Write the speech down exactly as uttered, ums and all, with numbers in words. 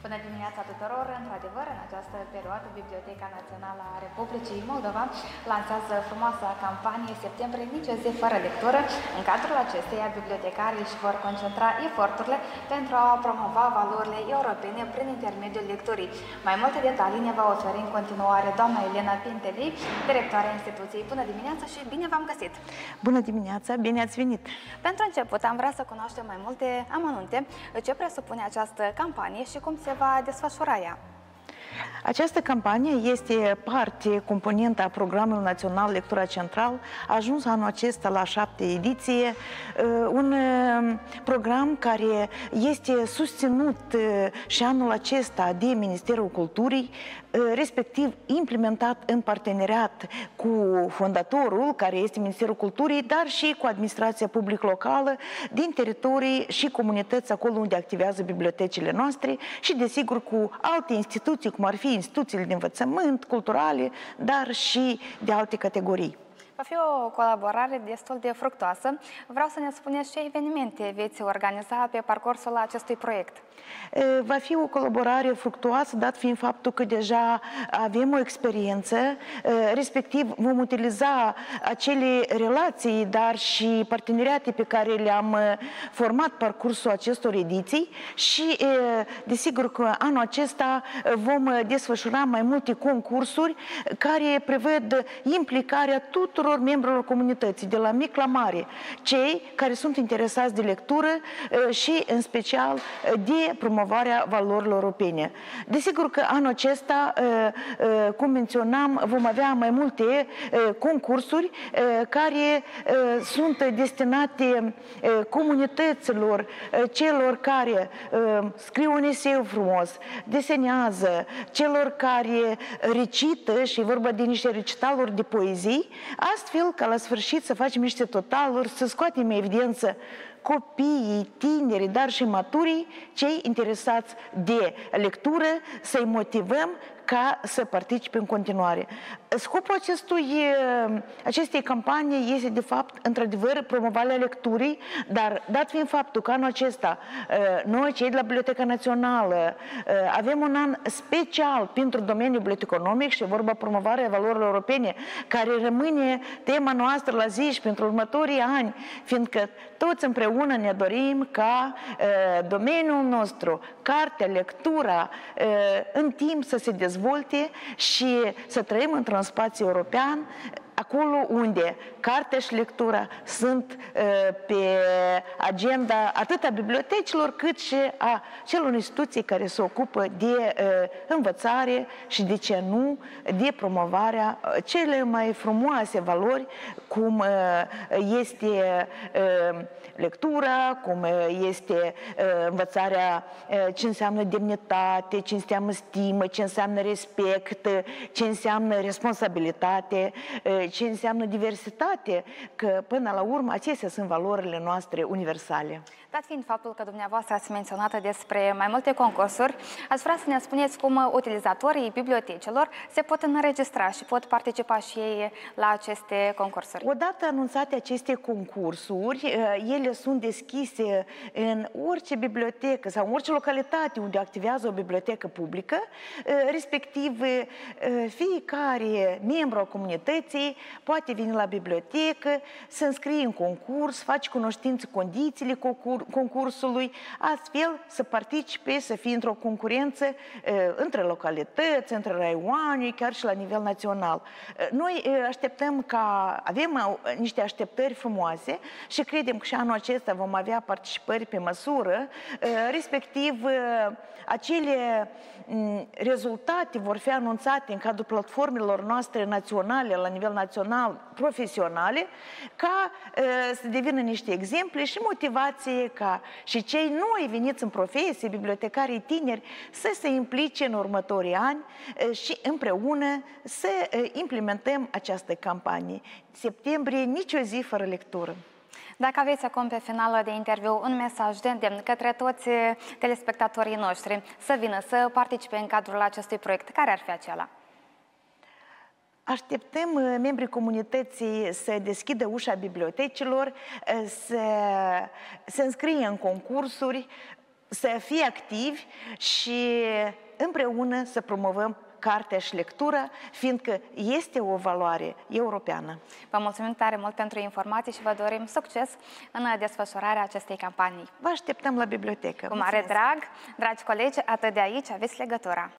Bună dimineața tuturor! Într-adevăr, în această perioadă, Biblioteca Națională a Republicii Moldova lansează frumoasa campanie Septembrie nici o zi fără lectură. În cadrul acesteia, bibliotecarii își vor concentra eforturile pentru a promova valorile europene prin intermediul lecturii. Mai multe detalii ne va oferi în continuare doamna Elena Pinteli, directoarea instituției. Bună dimineața și bine v-am găsit! Bună dimineața, bine ați venit! Pentru început, am vrea să cunoaștem mai multe amănunte, ce presupune această campanie și cum se va desfășura ea. Această campanie este parte componentă a Programului Național Lectura Central, a ajuns anul acesta la șapte ediție, un program care este susținut și anul acesta de Ministerul Culturii, respectiv implementat în parteneriat cu fondatorul, care este Ministerul Culturii, dar și cu administrația public-locală din teritorii și comunități acolo unde activează bibliotecile noastre și, desigur, cu alte instituții, cum ar fi instituțiile de învățământ, culturale, dar și de alte categorii. Va fi o colaborare destul de fructoasă. Vreau să ne spuneți ce evenimente veți organiza pe parcursul acestui proiect. Va fi o colaborare fructuoasă, dat fiind faptul că deja avem o experiență, respectiv vom utiliza acele relații, dar și parteneriate pe care le-am format parcursul acestor ediții și, desigur, că anul acesta vom desfășura mai multe concursuri care prevăd implicarea tuturor membrilor comunității, de la mic la mare, cei care sunt interesați de lectură și, în special, de promovarea valorilor europene. Desigur că anul acesta, cum menționam, vom avea mai multe concursuri care sunt destinate comunităților, celor care scriu un eseu frumos, desenează, celor care recită, și e vorba de niște recitaluri de poezii, astfel ca la sfârșit să facem niște totaluri, să scoatem în evidență copiii, tinerii, dar și maturii, cei interesați de lectură, să-i motivăm ca să participe în continuare. Scopul acestui, acestei campanii este, de fapt, într-adevăr, promovarea lecturii, dar dat fiind faptul că anul acesta noi, cei de la Biblioteca Națională, avem un an special pentru domeniul biblioteconomic și vorba promovarea valorilor europene, care rămâne tema noastră la zi și pentru următorii ani, fiindcă toți împreună ne dorim ca domeniul nostru, cartea, lectura, în timp să se dezvolte și să trăim într-un spațiu european, acolo unde cartea și lectura sunt uh, pe agenda atât a bibliotecilor cât și a celor instituții care se ocupă de uh, învățare și, de ce nu, de promovarea uh, cele mai frumoase valori, cum uh, este uh, lectura, cum este uh, învățarea uh, ce înseamnă demnitate, ce înseamnă stimă, ce înseamnă respect, ce înseamnă responsabilitate, uh, ce înseamnă diversitate, că până la urmă acestea sunt valorile noastre universale. Dat fiind faptul că dumneavoastră ați menționat despre mai multe concursuri, ați vrea să ne spuneți cum utilizatorii bibliotecilor se pot înregistra și pot participa și ei la aceste concursuri. Odată anunțate aceste concursuri, ele sunt deschise în orice bibliotecă sau în orice localitate unde activează o bibliotecă publică, respectiv fiecare membru al comunității poate veni la bibliotecă, să înscrie în concurs, face cunoștință condițiile concursului, astfel să participe, să fie într-o concurență între localități, între raioane, chiar și la nivel național. Noi așteptăm ca, avem niște așteptări frumoase și credem că și anul acesta vom avea participări pe măsură, respectiv acele rezultate vor fi anunțate în cadrul platformelor noastre naționale, la nivel național, profesionale, ca să devină niște exemple și motivație ca și cei noi veniți în profesie, bibliotecarii tineri, să se implice în următorii ani și împreună să implementăm această campanie. Septembrie, nici o zi fără lectură. Dacă aveți acum pe final de interviu un mesaj de îndemn către toți telespectatorii noștri să vină să participe în cadrul acestui proiect, care ar fi acela? Așteptăm membrii comunității să deschidă ușa bibliotecilor, să se înscrie în concursuri, să fie activi și împreună să promovăm cartea și lectura, fiindcă este o valoare europeană. Vă mulțumim tare mult pentru informații și vă dorim succes în desfășurarea acestei campanii. Vă așteptăm la bibliotecă. Cu mare Mulțumesc. drag, dragi colegi, atât de aici aveți legătura.